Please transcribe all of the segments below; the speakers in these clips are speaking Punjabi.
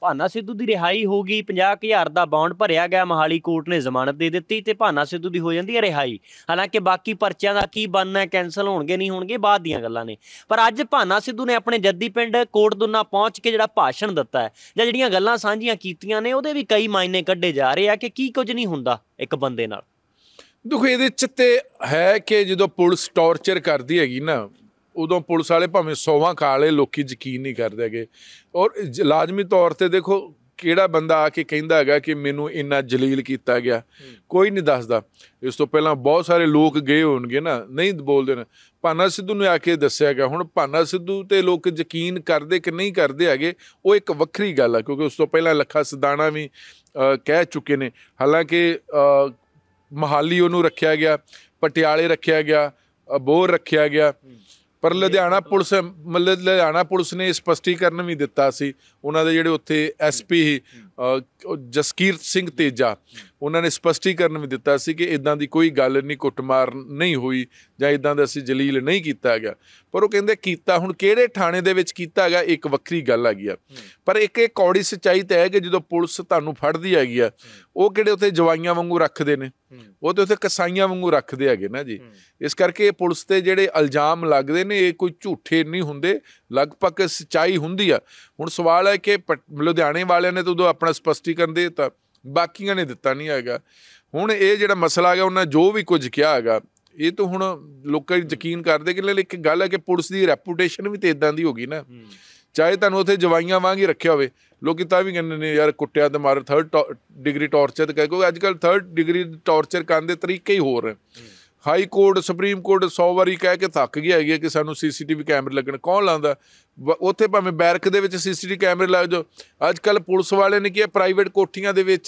ਭਾਨਾ ਸਿੱਧੂ ਦੀ ਰਿਹਾਈ ਹੋ ਗਈ, 50,000 ਦਾ ਬੌਂਡ ਭਰਿਆ ਗਿਆ, ਮੋਹਾਲੀ ਕੋਰਟ ਨੇ ਜ਼ਮਾਨਤ ਦੇ ਦਿੱਤੀ ਤੇ ਭਾਨਾ ਸਿੱਧੂ ਦੀ ਹੋ ਜਾਂਦੀ ਹੈ ਰਿਹਾਈ। ਹਾਲਾਂਕਿ ਬਾਕੀ ਪਰਚਿਆਂ ਦਾ ਕੀ ਬਣਨਾ, ਕੈਂਸਲ ਹੋਣਗੇ ਨਹੀਂ ਹੋਣਗੇ, ਬਾਅਦ ਦੀਆਂ ਗੱਲਾਂ ਨੇ। ਪਰ ਅੱਜ ਭਾਨਾ ਸਿੱਧੂ ਨੇ ਆਪਣੇ ਜੱਦੀ ਪਿੰਡ ਕੋਟਦੁਨਾ ਪਹੁੰਚ ਕੇ ਜਿਹੜਾ ਭਾਸ਼ਣ ਦਿੱਤਾ ਹੈ ਜਾਂ ਜਿਹੜੀਆਂ ਗੱਲਾਂ ਸਾਂਝੀਆਂ ਕੀਤੀਆਂ ਨੇ, ਉਹਦੇ ਵੀ ਕਈ ਮਾਇਨੇ ਕੱਢੇ ਜਾ ਰਹੇ ਆ ਕਿ ਕੀ ਕੁਝ ਨਹੀਂ ਹੁੰਦਾ ਇੱਕ ਬੰਦੇ ਨਾਲ। ਦੇਖੋ ਇਹਦੇ 'ਚ ਤੇ ਹੈ ਕਿ ਜਦੋਂ ਪੁਲਿਸ ਟੌਰਚਰ ਕਰਦੀ ਹੈਗੀ ਨਾ, ਉਦੋਂ ਪੁਲਿਸ ਵਾਲੇ ਭਾਵੇਂ 100ਵਾਂ ਖਾ ਲਏ, ਲੋਕੀ ਯਕੀਨ ਨਹੀਂ ਕਰਦੇ ਹੈਗੇ। ਔਰ ਲਾਜ਼ਮੀ ਤੌਰ 'ਤੇ ਦੇਖੋ ਕਿਹੜਾ ਬੰਦਾ ਆ ਕੇ ਕਹਿੰਦਾ ਹੈਗਾ ਕਿ ਮੈਨੂੰ ਇੰਨਾ ਜਲੀਲ ਕੀਤਾ ਗਿਆ, ਕੋਈ ਨਹੀਂ ਦੱਸਦਾ। ਇਸ ਤੋਂ ਪਹਿਲਾਂ ਬਹੁਤ ਸਾਰੇ ਲੋਕ ਗਏ ਹੋਣਗੇ ਨਾ, ਨਹੀਂ ਬੋਲਦੇ ਨੇ। ਭਾਨਾ ਸਿੱਧੂ ਨੇ ਆ ਕੇ ਦੱਸਿਆ ਗਿਆ। ਹੁਣ ਭਾਨਾ ਸਿੱਧੂ 'ਤੇ ਲੋਕ ਯਕੀਨ ਕਰਦੇ ਕਿ ਨਹੀਂ ਕਰਦੇ ਹੈਗੇ, ਉਹ ਇੱਕ ਵੱਖਰੀ ਗੱਲ ਆ, ਕਿਉਂਕਿ ਉਸ ਤੋਂ ਪਹਿਲਾਂ ਲੱਖਾ ਸਿਧਾਣਾ ਵੀ ਕਹਿ ਚੁੱਕੇ ਨੇ। ਹਾਲਾਂਕਿ ਮੋਹਾਲੀ ਉਹਨੂੰ ਰੱਖਿਆ ਗਿਆ, ਪਟਿਆਲੇ ਰੱਖਿਆ ਗਿਆ, ਅਬੋਹਰ ਰੱਖਿਆ ਗਿਆ, ਪਰ ਲੁਧਿਆਣਾ ਪੁਲਿਸ ਨੇ ਸਪਸ਼ਟੀਕਰਨ ਵੀ ਦਿੱਤਾ ਸੀ। ਉਹਨਾਂ ਦੇ ਜਿਹੜੇ ਉੱਥੇ SP ਸੀ ਜਸਕੀਰਤ ਸਿੰਘ ਤੇਜਾ, ਉਹਨਾਂ ਨੇ ਸਪਸ਼ਟੀਕਰਨ ਵੀ ਦਿੱਤਾ ਸੀ ਕਿ ਇੱਦਾਂ ਦੀ ਕੋਈ ਗੱਲ ਨਹੀਂ, ਕੁੱਟਮਾਰ ਨਹੀਂ ਹੋਈ ਜਾਂ ਇੱਦਾਂ ਦਾ ਅਸੀਂ ਜਲੀਲ ਨਹੀਂ ਕੀਤਾ ਹੈਗਾ। ਪਰ ਉਹ ਕਹਿੰਦੇ ਕੀਤਾ, ਹੁਣ ਕਿਹੜੇ ਥਾਣੇ ਦੇ ਵਿੱਚ ਕੀਤਾ ਹੈਗਾ ਇੱਕ ਵੱਖਰੀ ਗੱਲ ਹੈਗੀ ਆ। ਪਰ ਇੱਕ ਇਹ ਕੌੜੀ ਸੱਚਾਈ ਤਾਂ ਹੈ ਕਿ ਜਦੋਂ ਪੁਲਿਸ ਤੁਹਾਨੂੰ ਫੜਦੀ ਹੈਗੀ ਆ, ਉਹ ਕਿਹੜੇ ਉੱਥੇ ਜਵਾਈਆਂ ਵਾਂਗੂ ਰੱਖਦੇ ਨੇ, ਉਹ ਤਾਂ ਉੱਥੇ ਕਸਾਈਆਂ ਵਾਂਗੂ ਰੱਖਦੇ ਹੈਗੇ ਨਾ ਜੀ। ਇਸ ਕਰਕੇ ਪੁਲਿਸ 'ਤੇ ਜਿਹੜੇ ਇਲਜ਼ਾਮ ਲੱਗਦੇ ਨੇ ਇਹ ਕੋਈ ਝੂਠੇ ਨਹੀਂ ਹੁੰਦੇ, ਲਗਭਗ ਸੱਚਾਈ ਹੁੰਦੀ ਆ। ਹੁਣ ਸਵਾਲ ਹੈ ਕਿ ਲੁਧਿਆਣੇ ਵਾਲਿਆਂ ਨੇ ਤਾਂ ਉਦੋਂ ਆਪਣਾ ਸਪਸ਼ਟੀਕਰਨ ਦੇ ਦਿੱਤਾ, ਬਾਕੀਆਂ ਨੇ ਦਿੱਤਾ ਨਹੀਂ ਹੈਗਾ। ਹੁਣ ਇਹ ਜਿਹੜਾ ਮਸਲਾ ਹੈਗਾ, ਉਹਨਾਂ ਜੋ ਵੀ ਕੁਝ ਕਿਹਾ ਹੈਗਾ, ਇਹ ਤਾਂ ਹੁਣ ਲੋਕਾਂ ਯਕੀਨ ਕਰਦੇ ਕਿ ਇੱਕ ਗੱਲ ਹੈ ਕਿ ਪੁਲਿਸ ਦੀ ਰੈਪੂਟੇਸ਼ਨ ਵੀ ਤਾਂ ਇੱਦਾਂ ਦੀ ਹੋ ਗਈ ਨਾ। ਚਾਹੇ ਤੁਹਾਨੂੰ ਉੱਥੇ ਜਵਾਈਆਂ ਵਾਂਗ ਹੀ ਰੱਖਿਆ ਹੋਵੇ, ਲੋਕ ਤਾਂ ਵੀ ਕਹਿੰਦੇ ਨੇ ਯਾਰ ਕੁੱਟਿਆ ਤੇ ਮਾਰ, 3rd ਡਿਗਰੀ ਟੌਰਚਰ ਕਹਿ, ਕਿਉਂਕਿ ਅੱਜ ਕੱਲ੍ਹ 3rd ਡਿਗਰੀ ਟੌਰਚਰ ਕਰਨ ਦੇ ਤਰੀਕੇ ਹੀ ਹੋਰ ਹੈ। ਹਾਈ ਕੋਰਟ, ਸੁਪਰੀਮ ਕੋਰਟ 100 ਵਾਰੀ ਕਹਿ ਕੇ ਥੱਕ ਗਿਆ ਹੈਗੀ ਕਿ ਸਾਨੂੰ CCTV ਕੈਮਰੇ ਲੱਗਣ। ਕੌਣ ਲਾਉਂਦਾ? ਉੱਥੇ ਭਾਵੇਂ ਬੈਰਕ ਦੇ ਵਿੱਚ CCTV ਕੈਮਰੇ ਲੱਗ ਜਾਓ। ਅੱਜ ਕੱਲ੍ਹ ਪੁਲਿਸ ਵਾਲਿਆਂ ਨੇ ਕੀ ਪ੍ਰਾਈਵੇਟ ਕੋਠੀਆਂ ਦੇ ਵਿੱਚ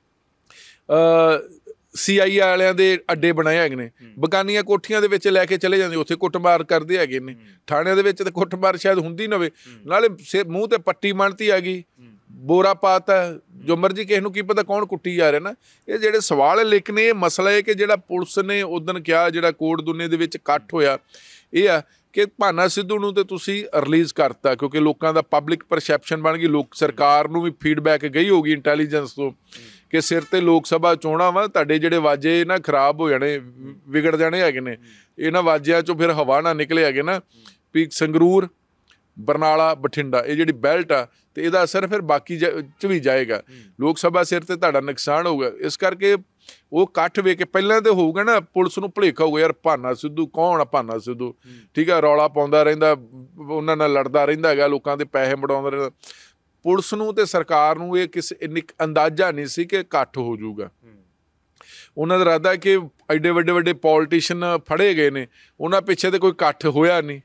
CIA ਵਾਲਿਆਂ ਦੇ ਅੱਡੇ ਬਣਾਏ ਹੈਗੇ ਨੇ, ਬਗਾਨੀਆਂ ਕੋਠੀਆਂ ਦੇ ਵਿੱਚ ਲੈ ਕੇ ਚਲੇ ਜਾਂਦੇ, ਉੱਥੇ ਕੁੱਟਮਾਰ ਕਰਦੇ ਹੈਗੇ ਨੇ। ਥਾਣਿਆਂ ਦੇ ਵਿੱਚ ਤਾਂ ਕੁੱਟਮਾਰ ਸ਼ਾਇਦ ਹੁੰਦੀ ਨਾ ਹੋਵੇ, ਨਾਲੇ ਮੂੰਹ ਤੇ ਪੱਟੀ ਬਣਤੀ ਆ ਗਈ, ਬੋਰਾ ਪਾਤਾ, ਜੋ ਮਰਜ਼ੀ, ਕਿਸੇ ਨੂੰ ਕੀ ਪਤਾ ਕੌਣ ਕੁੱਟੀ ਜਾ ਰਿਹਾ ਨਾ। ਇਹ ਜਿਹੜੇ ਸਵਾਲ ਲਿਖਣੇ, ਇਹ ਮਸਲਾ ਹੈ ਕਿ ਜਿਹੜਾ ਪੁਲਿਸ ਨੇ ਉਦਣ ਕਿਹਾ, ਜਿਹੜਾ ਕੋਟਦੁਨੇ ਦੇ ਵਿੱਚ ਇਕੱਠ ਹੋਇਆ, ਇਹ ਆ ਕਿ ਭਾਨਾ ਸਿੱਧੂ ਨੂੰ ਤਾਂ ਤੁਸੀਂ ਰਿਲੀਜ਼ ਕਰਤਾ ਕਿਉਂਕਿ ਲੋਕਾਂ ਦਾ ਪਬਲਿਕ ਪਰਸੈਪਸ਼ਨ ਬਣ ਗਈ। ਸਰਕਾਰ ਨੂੰ ਵੀ ਫੀਡਬੈਕ ਗਈ ਹੋਊਗੀ ਇੰਟੈਲੀਜੈਂਸ ਤੋਂ ਕਿ ਸਿਰ 'ਤੇ ਲੋਕ ਸਭਾ ਚੋਣਾਂ ਵਾ, ਤੁਹਾਡੇ ਜਿਹੜੇ ਵਾਜੇ ਨਾ ਖਰਾਬ ਹੋ ਜਾਣੇ, ਵਿਗੜ ਜਾਣੇ ਹੈਗੇ ਨੇ। ਇਹਨਾਂ ਵਾਜਿਆਂ 'ਚੋਂ ਫਿਰ ਹਵਾ ਨਾ ਨਿਕਲੇ ਹੈਗੇ ਨਾ, ਵੀ ਸੰਗਰੂਰ, ਬਰਨਾਲਾ, ਬਠਿੰਡਾ, ਇਹ ਜਿਹੜੀ ਬੈਲਟ ਆ, ਤੇ ਇਹਦਾ ਅਸਰ ਫਿਰ ਬਾਕੀ 'ਚ ਵੀ ਜਾਏਗਾ। ਲੋਕ ਸਭਾ ਸਿਰ 'ਤੇ ਤੁਹਾਡਾ ਨੁਕਸਾਨ ਹੋਊਗਾ। ਇਸ ਕਰਕੇ ਉਹ ਇਕੱਠ ਵੇਖ ਕੇ ਪਹਿਲਾਂ ਤਾਂ ਹੋਊਗਾ ਨਾ, ਪੁਲਿਸ ਨੂੰ ਭੁਲੇਖਾ ਹੋਊਗਾ ਯਾਰ ਭਾਨਾ ਸਿੱਧੂ ਕੌਣ ਆ, ਭਾਨਾ ਸਿੱਧੂ ਠੀਕ ਆ, ਰੌਲਾ ਪਾਉਂਦਾ ਰਹਿੰਦਾ, ਉਹਨਾਂ ਨਾਲ ਲੜਦਾ ਰਹਿੰਦਾ ਹੈਗਾ, ਲੋਕਾਂ ਦੇ ਪੈਸੇ ਮੜਾਉਂਦਾ ਰਹਿੰਦਾ। ਪੁਲਿਸ ਨੂੰ ਤੇ ਸਰਕਾਰ ਨੂੰ ਇਹ ਅੰਦਾਜ਼ਾ ਨਹੀਂ ਸੀ ਕਿ ਇਕੱਠ ਹੋ ਜਾਊਗਾ। ਉਹਨਾਂ ਦਾ ਇਰਾਦਾ ਕਿ ਐਡੇ ਵੱਡੇ ਵੱਡੇ ਪੋਲੀਟੀਸ਼ੀਅਨ ਫੜੇ ਗਏ ਨੇ, ਉਹਨਾਂ ਪਿੱਛੇ ਤੇ ਕੋਈ ਇਕੱਠ ਹੋਇਆ ਨਹੀਂ।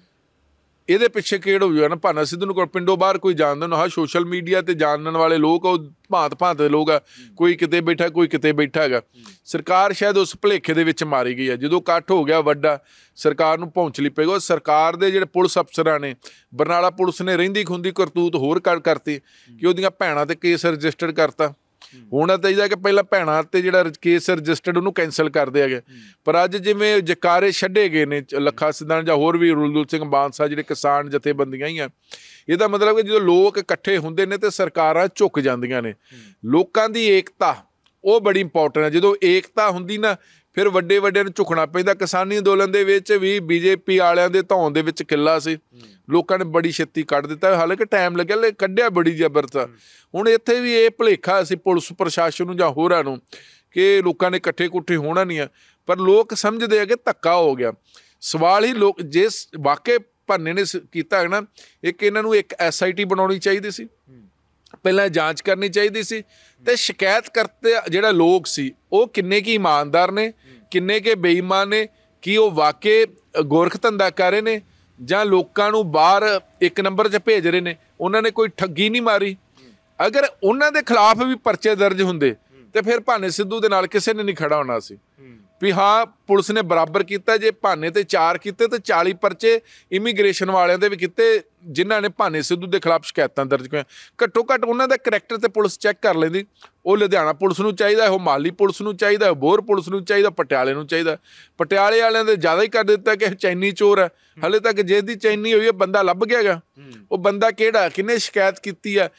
ਇਹਦੇ ਪਿੱਛੇ ਕਿਹੜਾ ਹੋ ਜਾਊਗਾ ਨਾ, ਭਾਨਾ ਸਿੱਧੂ ਨੂੰ ਕੋਲ ਪਿੰਡੋਂ ਬਾਹਰ ਕੋਈ ਜਾਣਦਾ ਨਾ। ਹਾਂ, ਸੋਸ਼ਲ ਮੀਡੀਆ ਤੇ ਜਾਣਨ ਵਾਲੇ ਲੋਕ ਉਹ ਭਾਂਤ ਦੇ ਲੋਕ ਆ, ਕੋਈ ਕਿਤੇ ਬੈਠਾ, ਕੋਈ ਕਿਤੇ ਬੈਠਾ ਹੈਗਾ। ਸਰਕਾਰ ਸ਼ਾਇਦ ਉਸ ਭੁਲੇਖੇ ਦੇ ਵਿੱਚ ਮਾਰੀ ਗਈ ਆ। ਜਦੋਂ ਇਕੱਠ ਹੋ ਗਿਆ ਵੱਡਾ, ਸਰਕਾਰ ਨੂੰ ਪਹੁੰਚਲੀ ਪਏਗਾ। ਸਰਕਾਰ ਦੇ ਜਿਹੜੇ ਪੁਲਿਸ ਅਫਸਰਾਂ ਨੇ, ਬਰਨਾਲਾ ਪੁਲਿਸ ਨੇ ਰਹਿੰਦੀ ਖੁੰਦੀ ਕਰਤੂਤ ਹੋਰ ਕਰਤੀ ਕਿ ਉਹਦੀਆਂ ਭੈਣਾਂ 'ਤੇ ਕੇਸ ਰਜਿਸਟਰਡ ਕਰਤਾ। ਹੋਣਾ ਚਾਹੀਦਾ ਕਿ ਪਹਿਲਾਂ ਭੈਣਾਂ 'ਤੇ ਜਿਹੜਾ ਕੇਸ ਰਜਿਸਟਰਡ ਉਹਨੂੰ ਕੈਂਸਲ ਕਰਦੇ ਹੈਗੇ। ਪਰ ਅੱਜ ਜਿਵੇਂ ਜਕਾਰੇ ਛੱਡੇ ਗਏ ਨੇ ਲੱਖਾ ਸਿਧਾਣਾ ਜਾਂ ਹੋਰ ਵੀ ਰੁਲਦੁਲ ਸਿੰਘ ਬਾਂਸਾ, ਜਿਹੜੇ ਕਿਸਾਨ ਜਥੇਬੰਦੀਆਂ ਹੀ ਆ, ਇਹਦਾ ਮਤਲਬ ਕਿ ਜਦੋਂ ਲੋਕ ਇਕੱਠੇ ਹੁੰਦੇ ਨੇ ਤੇ ਸਰਕਾਰਾਂ ਝੁਕ ਜਾਂਦੀਆਂ ਨੇ। ਲੋਕਾਂ ਦੀ ਏਕਤਾ ਉਹ ਬੜੀ ਇੰਪੋਰਟੈਂਟ ਹੈ। ਜਦੋਂ ਏਕਤਾ ਹੁੰਦੀ ਨਾ, ਫਿਰ ਵੱਡੇ ਵੱਡਿਆਂ ਨੂੰ ਝੁਕਣਾ ਪੈਂਦਾ। ਕਿਸਾਨੀ ਅੰਦੋਲਨ ਦੇ ਵਿੱਚ ਵੀ BJP ਵਾਲਿਆਂ ਦੇ ਧੌਣ ਦੇ ਵਿੱਚ ਕਿੱਲਾ ਸੀ, ਲੋਕਾਂ ਨੇ ਬੜੀ ਛੇਤੀ ਕੱਢ ਦਿੱਤਾ। ਹਾਲਾਂਕਿ ਟਾਈਮ ਲੱਗਿਆ, ਕੱਢਿਆ ਬੜੀ ਜ਼ਬਰਦਸਤ। ਹੁਣ ਇੱਥੇ ਵੀ ਇਹ ਭੁਲੇਖਾ ਸੀ ਪੁਲਿਸ ਪ੍ਰਸ਼ਾਸਨ ਨੂੰ ਜਾਂ ਹੋਰਾਂ ਨੂੰ ਕਿ ਲੋਕਾਂ ਨੇ ਇਕੱਠੇ ਕੁੱਠੇ ਹੋਣਾ ਨਹੀਂ ਆ, ਪਰ ਲੋਕ ਸਮਝਦੇ ਆ ਕਿ ਧੱਕਾ ਹੋ ਗਿਆ। ਸਵਾਲ ਹੀ ਲੋਕ ਜੇ ਵਾਕਈ ਭਾਨੇ ਨੇ ਕੀਤਾ ਹੈ ਨਾ, ਇੱਕ ਇਹਨਾਂ ਨੂੰ ਇੱਕ SIT ਬਣਾਉਣੀ ਚਾਹੀਦੀ ਸੀ, ਪਹਿਲਾਂ ਜਾਂਚ ਕਰਨੀ ਚਾਹੀਦੀ ਸੀ। ਤੇ ਸ਼ਿਕਾਇਤ ਕਰਤੇ ਜਿਹੜਾ ਲੋਕ ਸੀ ਉਹ ਕਿੰਨੇ ਕੀ ਇਮਾਨਦਾਰ ਨੇ, ਕਿੰਨੇ ਕੇ ਬੇਈਮਾਨ ਨੇ, ਕੀ ਉਹ ਵਾਕਈ ਗੋਰਖ ਧੰਦਾ ਕਰ ਰਹੇ ਨੇ ਜਾਂ ਲੋਕਾਂ ਨੂੰ ਬਾਹਰ ਇੱਕ ਨੰਬਰ 'ਚ ਭੇਜ ਰਹੇ ਨੇ। ਉਹਨਾਂ ਨੇ ਕੋਈ ਠੱਗੀ ਨਹੀਂ ਮਾਰੀ। ਅਗਰ ਉਹਨਾਂ ਦੇ ਖਿਲਾਫ ਵੀ ਪਰਚੇ ਦਰਜ ਹੁੰਦੇ ਤੇ ਫਿਰ ਭਾਨੇ ਸਿੱਧੂ ਦੇ ਨਾਲ ਕਿਸੇ ਨੇ ਨਹੀਂ ਖੜਾ ਹੋਣਾ ਸੀ ਵੀ ਹਾਂ ਪੁਲਿਸ ਨੇ ਬਰਾਬਰ ਕੀਤਾ। ਜੇ ਭਾਨੇ ਤੇ 4 ਕੀਤੇ ਤੇ 40 ਪਰਚੇ ਇਮੀਗ੍ਰੇਸ਼ਨ ਵਾਲਿਆਂ ਦੇ ਵੀ ਕੀਤੇ ਜਿਨ੍ਹਾਂ ਨੇ ਭਾਨੇ ਸਿੱਧੂ ਦੇ ਖਿਲਾਫ ਸ਼ਿਕਾਇਤਾਂ ਦਰਜ ਕੀਤੀਆਂ। ਘੱਟੋ ਘੱਟ ਉਹਨਾਂ ਦਾ ਕਰੈਕਟਰ ਤੇ ਪੁਲਿਸ ਚੈੱਕ ਕਰ ਲੈਂਦੀ। ਉਹ ਲੁਧਿਆਣਾ ਪੁਲਿਸ ਨੂੰ ਚਾਹੀਦਾ, ਉਹ ਮਾਲੀ ਪੁਲਿਸ ਨੂੰ ਚਾਹੀਦਾ, ਬੋਰ ਪੁਲਿਸ ਨੂੰ ਚਾਹੀਦਾ, ਪਟਿਆਲੇ ਨੂੰ ਚਾਹੀਦਾ। ਪਟਿਆਲੇ ਵਾਲਿਆਂ ਦੇ ਜ਼ਿਆਦਾ ਹੀ ਕਰ ਦਿੱਤਾ ਕਿ ਚੈਨੀ ਚੋਰ ਹੈ। ਹਾਲੇ ਤੱਕ ਜਿਹਦੀ ਚੈਨੀ ਹੋਈ ਹੈ ਬੰਦਾ ਲੱਭ ਗਿਆ ਗਾ। ਉਹ ਬੰਦਾ ਕਿਹੜਾ, ਕਿਹਨੇ ਸ਼ਿਕਾਇਤ ਕੀਤੀ ਆ,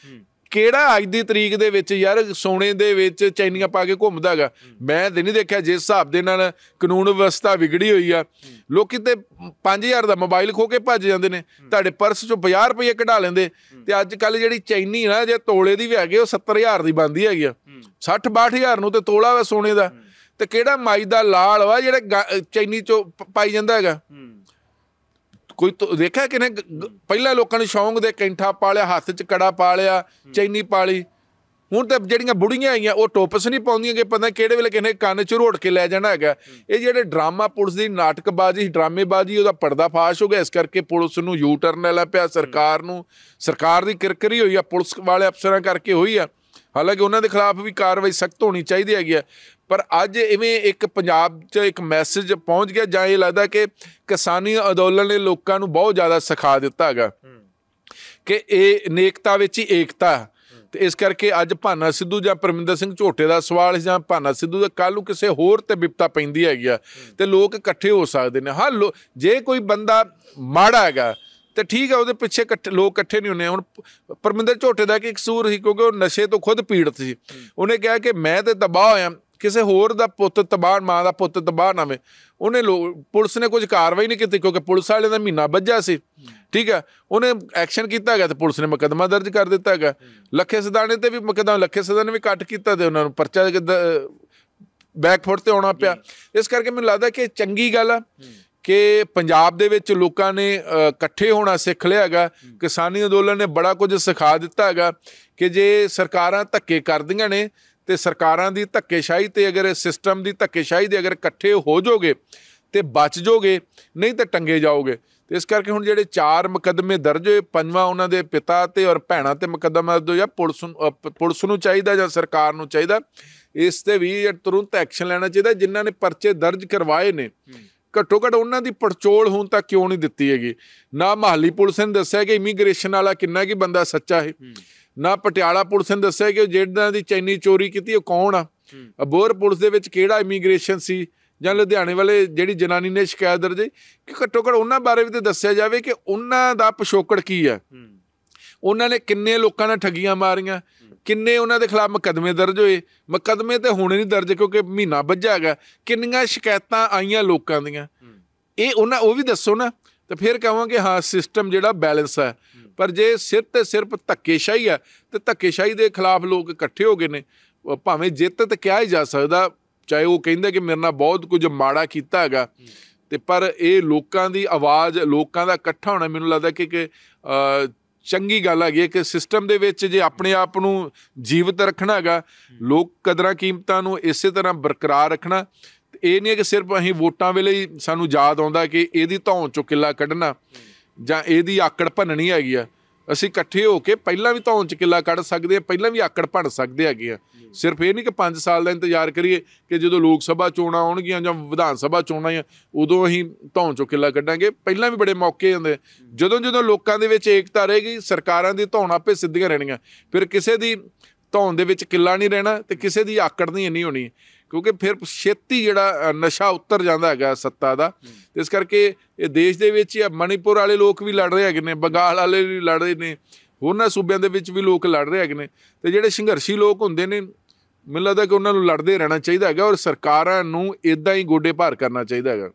ਕਿਹੜਾ ਅੱਜ ਦੀ ਤਰੀਕ ਦੇ ਵਿੱਚ ਯਾਰ ਸੋਨੇ ਦੇ ਵਿੱਚ ਚੈਨੀਆਂ ਪਾ ਕੇ ਘੁੰਮਦਾ ਹੈਗਾ? ਮੈਂ ਤੇ ਨਹੀਂ ਦੇਖਿਆ। ਜਿਸ ਹਿਸਾਬ ਦੇ ਨਾਲ ਕਾਨੂੰਨ ਵਿਵਸਥਾ ਵਿਗੜੀ ਹੋਈ ਆ, ਲੋਕੀ ਤੇ 5000 ਦਾ ਮੋਬਾਈਲ ਖੋ ਕੇ ਭੱਜ ਜਾਂਦੇ ਨੇ, ਤੁਹਾਡੇ ਪਰਸ ਚੋਂ 50 ਰੁਪਏ ਕਢਾ ਲੈਂਦੇ। ਤੇ ਅੱਜ ਕੱਲ ਜਿਹੜੀ ਚੈਨੀ ਨਾ ਜੇ ਤੋਲੇ ਦੀ ਵੀ ਹੈਗੀ ਉਹ 70000 ਦੀ ਬਣਦੀ ਹੈਗੀ ਆ, 60-62000 ਨੂੰ ਤੇ ਤੋਲਾ ਵਾ ਸੋਨੇ ਦਾ। ਤੇ ਕਿਹੜਾ ਮਾਈ ਦਾ ਲਾਲ ਵਾ ਜਿਹੜੇ ਚੈਨੀ ਚੋਂ ਪਾਈ ਜਾਂਦਾ ਹੈਗਾ? ਕੋਈ ਦੇਖਿਆ ਕਿਨੇ? ਪਹਿਲਾਂ ਲੋਕਾਂ ਨੂੰ ਸ਼ੌਂਕ ਦੇ ਕੈਂਠਾ ਪਾ ਲਿਆ, ਹੱਥ 'ਚ ਕੜਾ ਪਾ ਲਿਆ, ਚੈਨੀ ਪਾ ਲਈ। ਹੁਣ ਤਾਂ ਜਿਹੜੀਆਂ ਬੁੜੀਆਂ ਆਈਆਂ ਉਹ ਟੋਪਸ ਨਹੀਂ ਪਾਉਂਦੀਆਂ ਕਿ ਪਤਾ ਕਿਹੜੇ ਵੇਲੇ ਕਿਸੇ ਕੰਨ 'ਚ ਰੋੜ ਕੇ ਲੈ ਜਾਣਾ ਹੈਗਾ। ਇਹ ਜਿਹੜੇ ਡਰਾਮਾ ਪੁਲਿਸ ਦੀ ਨਾਟਕਬਾਜ਼ੀ, ਡਰਾਮੇਬਾਜ਼ੀ, ਉਹਦਾ ਪਰਦਾ ਫਾਸ਼ ਹੋ ਗਿਆ। ਇਸ ਕਰਕੇ ਪੁਲਿਸ ਨੂੰ ਯੂ ਟਰਨ ਲੈ ਪਿਆ, ਸਰਕਾਰ ਨੂੰ। ਸਰਕਾਰ ਦੀ ਕਿਰਕਰੀ ਹੋਈ ਆ, ਪੁਲਿਸ ਵਾਲੇ ਅਫਸਰਾਂ ਕਰਕੇ ਹੋਈ ਆ। ਹਾਲਾਂਕਿ ਉਹਨਾਂ ਦੇ ਖਿਲਾਫ ਵੀ ਕਾਰਵਾਈ ਸਖਤ ਹੋਣੀ ਚਾਹੀਦੀ ਹੈਗੀ ਆ। ਪਰ ਅੱਜ ਇਵੇਂ ਇੱਕ ਪੰਜਾਬ 'ਚ ਇੱਕ ਮੈਸੇਜ ਪਹੁੰਚ ਗਿਆ, ਜਾਂ ਇਹ ਲੱਗਦਾ ਕਿ ਕਿਸਾਨੀ ਅੰਦੋਲਨ ਨੇ ਲੋਕਾਂ ਨੂੰ ਬਹੁਤ ਜ਼ਿਆਦਾ ਸਿਖਾ ਦਿੱਤਾ ਹੈਗਾ ਕਿ ਇਹ ਨੇਕਤਾ ਵਿੱਚ ਹੀ ਏਕਤਾ। ਤੇ ਇਸ ਕਰਕੇ ਅੱਜ ਭਾਨਾ ਸਿੱਧੂ ਜਾਂ ਪਰਮਿੰਦਰ ਸਿੰਘ ਝੋਟੇ ਦਾ ਸਵਾਲ, ਜਾਂ ਭਾਨਾ ਸਿੱਧੂ ਦਾ, ਕੱਲ੍ਹ ਨੂੰ ਕਿਸੇ ਹੋਰ ਤੇ ਬਿਪਤਾ ਪੈਂਦੀ ਹੈਗੀ ਆ ਤੇ ਲੋਕ ਇਕੱਠੇ ਹੋ ਸਕਦੇ ਨੇ। ਹਾਂ, ਜੇ ਕੋਈ ਬੰਦਾ ਮਾੜਾ ਹੈਗਾ ਤੇ ਠੀਕ ਹੈ, ਉਹਦੇ ਪਿੱਛੇ ਲੋਕ ਇਕੱਠੇ ਨਹੀਂ ਹੁੰਦੇ। ਹੁਣ ਪਰਮਿੰਦਰ ਝੋਟੇ ਦਾ ਕੀ ਕਸੂਰ ਸੀ? ਕਿਉਂਕਿ ਉਹ ਨਸ਼ੇ ਤੋਂ ਖੁਦ ਪੀੜਤ ਸੀ। ਉਹਨੇ ਕਿਹਾ ਕਿ ਮੈਂ ਤੇ ਤਬਾਹ ਹੋਇਆ, ਕਿਸੇ ਹੋਰ ਦਾ ਪੁੱਤ ਤਬਾਹ, ਮਾਂ ਦਾ ਪੁੱਤ ਤਬਾਹ ਨਾ ਹੋਵੇ। ਉਹਨੇ ਪੁਲਿਸ ਨੇ ਕੁਝ ਕਾਰਵਾਈ ਨਹੀਂ ਕੀਤੀ ਕਿਉਂਕਿ ਪੁਲਿਸ ਵਾਲੇ ਦਾ ਮਹੀਨਾ ਵੱਜਾ ਸੀ। ਠੀਕ ਹੈ, ਉਹਨੇ ਐਕਸ਼ਨ ਕੀਤਾ ਹੈਗਾ ਤੇ ਪੁਲਿਸ ਨੇ ਮੁਕੱਦਮਾ ਦਰਜ ਕਰ ਦਿੱਤਾ ਹੈਗਾ। ਲੱਖੇ ਸਿਧਾਣੇ ਤੇ ਵੀ ਮੁਕੱਦਮਾ, ਲੱਖੇ ਸਿਧਾਣੇ ਵੀ ਕੱਟ ਕੀਤਾ ਤੇ ਉਹਨਾਂ ਨੂੰ ਪਰਚਾ ਬੈਕਫੁੱਟ ਤੇ ਆਉਣਾ ਪਿਆ। ਇਸ ਕਰਕੇ ਮੈਨੂੰ ਲੱਗਦਾ ਕਿ ਚੰਗੀ ਗੱਲ ਆ ਕਿ ਪੰਜਾਬ ਦੇ ਵਿੱਚ ਲੋਕਾਂ ਨੇ ਇਕੱਠੇ ਹੋਣਾ ਸਿੱਖ ਲਿਆ ਹੈਗਾ। ਕਿਸਾਨੀ ਅੰਦੋਲਨ ਨੇ ਬੜਾ ਕੁਝ ਸਿਖਾ ਦਿੱਤਾ ਹੈਗਾ ਕਿ ਜੇ ਸਰਕਾਰਾਂ ਧੱਕੇ ਕਰਦੀਆਂ ਨੇ ਤੇ ਸਰਕਾਰਾਂ ਦੀ ਧੱਕੇਸ਼ਾਹੀ ਤੇ ਅਗਰ ਸਿਸਟਮ ਦੀ ਧੱਕੇਸ਼ਾਹੀ ਦੇ ਅਗਰ ਇਕੱਠੇ ਹੋ ਜਾਓਗੇ ਤੇ ਬਚ ਜਾਓਗੇ, ਨਹੀਂ ਤਾਂ ਟੰਗੇ ਜਾਓਗੇ। ਤੇ ਇਸ ਕਰਕੇ ਹੁਣ ਜਿਹੜੇ 4 ਮੁਕੱਦਮੇ ਦਰਜ ਹੋਏ, 5ਵਾਂ ਉਹਨਾਂ ਦੇ ਪਿਤਾ ਤੇ ਔਰ ਭੈਣਾਂ ਤੇ ਮੁਕੱਦਮਾ ਦਰਜ ਹੋਇਆ। ਪੁਲਿਸ ਨੂੰ ਚਾਹੀਦਾ ਜਾਂ ਸਰਕਾਰ ਨੂੰ ਚਾਹੀਦਾ ਇਸ ਤੇ ਵੀ ਤੁਰੰਤ ਐਕਸ਼ਨ ਲੈਣਾ ਚਾਹੀਦਾ। ਜਿਨ੍ਹਾਂ ਨੇ ਪਰਚੇ ਦਰਜ ਕਰਵਾਏ ਨੇ, ਘੱਟੋ ਘੱਟ ਉਹਨਾਂ ਦੀ ਪੜਚੋਲ ਹੁਣ ਤੱਕ ਕਿਉਂ ਨਹੀਂ ਦਿੱਤੀ ਹੈਗੀ? ਨਾ ਮਹਾਲੀ ਪੁਲਿਸ ਨੇ ਦੱਸਿਆ ਕਿ ਇਮੀਗ੍ਰੇਸ਼ਨ ਵਾਲਾ ਕਿੰਨਾ ਕੀ ਬੰਦਾ ਸੱਚਾ ਹੈ, ਨਾ ਪਟਿਆਲਾ ਪੁਲਿਸ ਨੇ ਦੱਸਿਆ ਕਿ ਜਿਹਨਾਂ ਦੀ ਚੈਨੀ ਚੋਰੀ ਕੀਤੀ ਉਹ ਕੌਣ ਆ। ਅਬੋਹਰ ਪੁਲਿਸ ਦੇ ਵਿੱਚ ਕਿਹੜਾ ਇਮੀਗ੍ਰੇਸ਼ਨ ਸੀ, ਜਾਂ ਲੁਧਿਆਣੇ ਵਾਲੇ ਜਿਹੜੀ ਜਨਾਨੀ ਨੇ ਸ਼ਿਕਾਇਤ ਦਰਜ ਕਿ ਘੱਟੋ ਘੱਟ ਉਹਨਾਂ ਬਾਰੇ ਵੀ ਤਾਂ ਦੱਸਿਆ ਜਾਵੇ ਕਿ ਉਹਨਾਂ ਦਾ ਪਿਛੋਕੜ ਕੀ ਆ, ਉਹਨਾਂ ਨੇ ਕਿੰਨੇ ਲੋਕਾਂ ਨਾਲ ਠੱਗੀਆਂ ਮਾਰੀਆਂ, ਕਿੰਨੇ ਉਹਨਾਂ ਦੇ ਖਿਲਾਫ ਮੁਕੱਦਮੇ ਦਰਜ ਹੋਏ। ਮੁਕੱਦਮੇ ਤੇ ਹੋਣੇ ਨਹੀਂ ਦਰਜ ਕਿਉਂਕਿ ਮਹੀਨਾ ਵੱਜਾ ਹੈਗਾ। ਕਿੰਨੀਆਂ ਸ਼ਿਕਾਇਤਾਂ ਆਈਆਂ ਲੋਕਾਂ ਦੀਆਂ, ਇਹ ਉਹ ਵੀ ਦੱਸੋ ਨਾ। ਤੇ ਫਿਰ ਕਹਾਂਗੇ ਹਾਂ ਸਿਸਟਮ ਜਿਹੜਾ ਬੈਲੈਂਸ ਹੈ। ਪਰ ਜੇ ਸਿਰ ਤੇ ਸਿਰਫ ਧੱਕੇਸ਼ਾਹੀ ਆ ਤੇ ਧੱਕੇਸ਼ਾਹੀ ਦੇ ਖਿਲਾਫ ਲੋਕ ਇਕੱਠੇ ਹੋ ਗਏ ਨੇ, ਭਾਵੇਂ ਜਿੱਤ ਤੇ ਕਿਹਾ ਹੀ ਜਾ ਸਕਦਾ, ਚਾਹੇ ਉਹ ਕਹਿੰਦੇ ਕਿ ਮੇਰੇ ਨਾਲ ਬਹੁਤ ਕੁਝ ਮਾੜਾ ਕੀਤਾ ਹੈਗਾ, ਤੇ ਪਰ ਇਹ ਲੋਕਾਂ ਦੀ ਆਵਾਜ਼, ਲੋਕਾਂ ਦਾ ਇਕੱਠਾ ਹੋਣਾ ਮੈਨੂੰ ਲੱਗਦਾ ਕਿ ਚੰਗੀ ਗੱਲ ਹੈਗੀ ਹੈ ਕਿ ਸਿਸਟਮ ਦੇ ਵਿੱਚ ਜੇ ਆਪਣੇ ਆਪ ਨੂੰ ਜੀਵਤ ਰੱਖਣਾ ਹੈਗਾ, ਲੋਕ ਕਦਰਾਂ ਕੀਮਤਾਂ ਨੂੰ ਇਸੇ ਤਰ੍ਹਾਂ ਬਰਕਰਾਰ ਰੱਖਣਾ। ਇਹ ਨਹੀਂ ਹੈ ਕਿ ਸਿਰਫ ਅਸੀਂ ਵੋਟਾਂ ਵੇਲੇ ਹੀ ਸਾਨੂੰ ਯਾਦ ਆਉਂਦਾ ਕਿ ਇਹਦੀ ਧੌਣ ਚੋਂ ਕਿੱਲਾ ਕੱਢਣਾ ਜਾਂ ਇਹਦੀ ਆਕੜ ਭੰਨਣੀ ਹੈਗੀ ਆ। ਅਸੀਂ ਇਕੱਠੇ ਹੋ ਕੇ ਪਹਿਲਾਂ ਵੀ ਧੌਣ 'ਚ ਕਿੱਲਾ ਕੱਢ ਸਕਦੇ ਹਾਂ, ਪਹਿਲਾਂ ਵੀ ਆਕੜ ਭੰਨ ਸਕਦੇ ਹੈਗੇ ਆ। ਸਿਰਫ ਇਹ ਨਹੀਂ ਕਿ 5 ਸਾਲ ਦਾ ਇੰਤਜ਼ਾਰ ਕਰੀਏ ਕਿ ਜਦੋਂ ਲੋਕ ਸਭਾ ਚੋਣਾਂ ਆਉਣਗੀਆਂ ਜਾਂ ਵਿਧਾਨ ਸਭਾ ਚੋਣਾਂ ਆ ਉਦੋਂ ਅਸੀਂ ਧੌਣ 'ਚੋਂ ਕਿੱਲਾ ਕੱਢਾਂਗੇ। ਪਹਿਲਾਂ ਵੀ ਬੜੇ ਮੌਕੇ ਹੁੰਦੇ, ਜਦੋਂ ਲੋਕਾਂ ਦੇ ਵਿੱਚ ਏਕਤਾ ਰਹੇਗੀ, ਸਰਕਾਰਾਂ ਦੀ ਧੌਣ ਆਪੇ ਸਿੱਧੀਆਂ ਰਹਿਣੀਆਂ। ਫਿਰ ਕਿਸੇ ਦੀ ਧੌਣ ਦੇ ਵਿੱਚ ਕਿੱਲਾ ਨਹੀਂ ਰਹਿਣਾ ਤੇ ਕਿਸੇ ਦੀ ਆਕੜ ਨਹੀਂ ਇੰਨੀ ਹੋਣੀ, ਕਿਉਂਕਿ ਫਿਰ ਛੇਤੀ ਜਿਹੜਾ ਨਸ਼ਾ ਉਤਰ ਜਾਂਦਾ ਹੈਗਾ ਸੱਤਾ ਦਾ। ਤੇ ਇਸ ਕਰਕੇ ਇਹ ਦੇਸ਼ ਦੇ ਵਿੱਚ ਮਣੀਪੁਰ ਵਾਲੇ ਲੋਕ ਵੀ ਲੜ ਰਹੇ ਹੈਗੇ ਨੇ, ਬੰਗਾਲ ਵਾਲੇ ਵੀ ਲੜ ਰਹੇ ਨੇ, ਹੋਰਨਾਂ ਸੂਬਿਆਂ ਦੇ ਵਿੱਚ ਵੀ ਲੋਕ ਲੜ ਰਹੇ ਹੈਗੇ ਨੇ। ਤੇ ਜਿਹੜੇ ਸੰਘਰਸ਼ੀ ਲੋਕ ਹੁੰਦੇ ਨੇ, ਮੈਨੂੰ ਲੱਗਦਾ ਕਿ ਉਹਨਾਂ ਨੂੰ ਲੜਦੇ ਰਹਿਣਾ ਚਾਹੀਦਾ ਹੈਗਾ ਔਰ ਸਰਕਾਰਾਂ ਨੂੰ ਇੱਦਾਂ ਹੀ ਗੋਡੇ ਭਾਰ ਕਰਨਾ ਚਾਹੀਦਾ ਹੈਗਾ।